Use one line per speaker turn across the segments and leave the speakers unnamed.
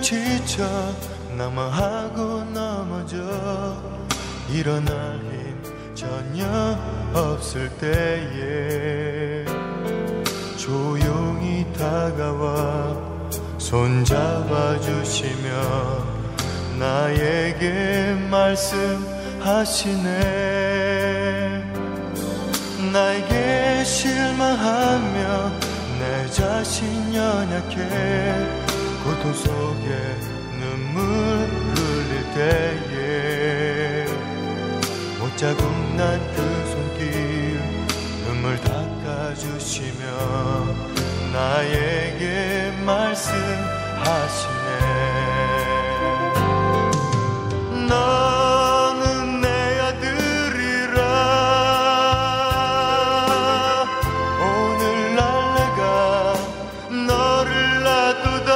지쳐 낙망하고 넘어져 일어날 힘 전혀 없을 때에 조용히 다가와 손잡아 주시며 나에게 말씀하시네. 나에게 실망하며 내 자신 연약해 고통 속에 눈물 흘릴 때에 못자국 난 그 손길 눈물 닦아주시며 나에게 말씀하시네. 너는 내 아들이라 오늘날 내가 너를 놔두다.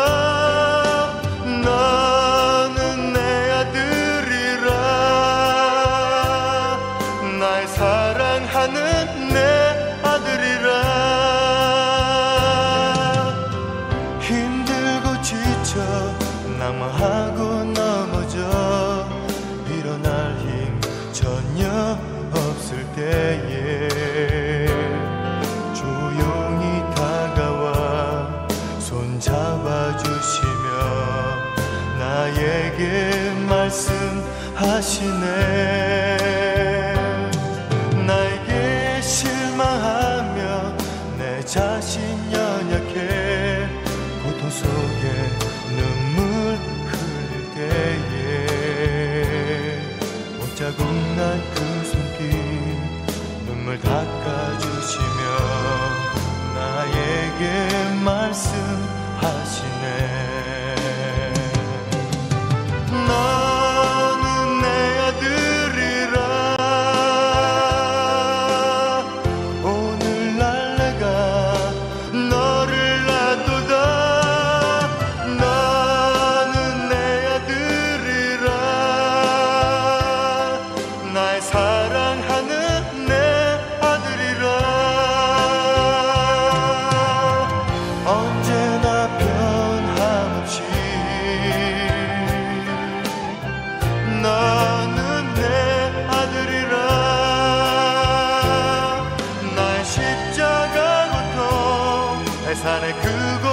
너는 내 아들이라 날 사랑하는 내 아들이라. 힘들고 지쳐 낙망하고 넘어져 일어날 힘 전혀 없을 때에 조용히 다가와 손잡아 주시며 나에게 말씀하시네. 나에게 실망하며 내 자신 연약해 고통 속에 눈물 흘릴 때에 못자국 난 그 손길 눈물 닦아주시며 나에게 말씀하시네. 너는 내 아들이라 오늘날 내가 너를 놔두다. 너는 내 아들이라 날 사랑하는 내 아들이라. 언제나 변함없이 너는 내 아들이라. 날 십자가 고통 해산의 그곳